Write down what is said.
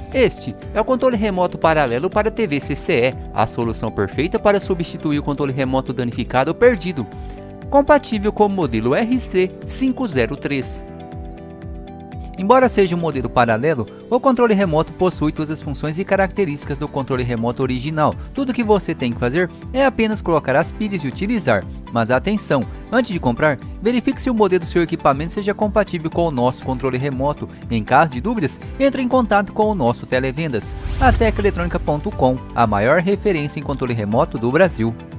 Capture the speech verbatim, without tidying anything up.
Este é o controle remoto paralelo para T V C C E, a solução perfeita para substituir o controle remoto danificado ou perdido, compatível com o modelo R C quinhentos e três. Embora seja um modelo paralelo, o controle remoto possui todas as funções e características do controle remoto original. Tudo que você tem que fazer é apenas colocar as pilhas e utilizar. Mas atenção, antes de comprar, verifique se o modelo do seu equipamento seja compatível com o nosso controle remoto. Em caso de dúvidas, entre em contato com o nosso televendas. A Tecla Eletrônica ponto com, a maior referência em controle remoto do Brasil.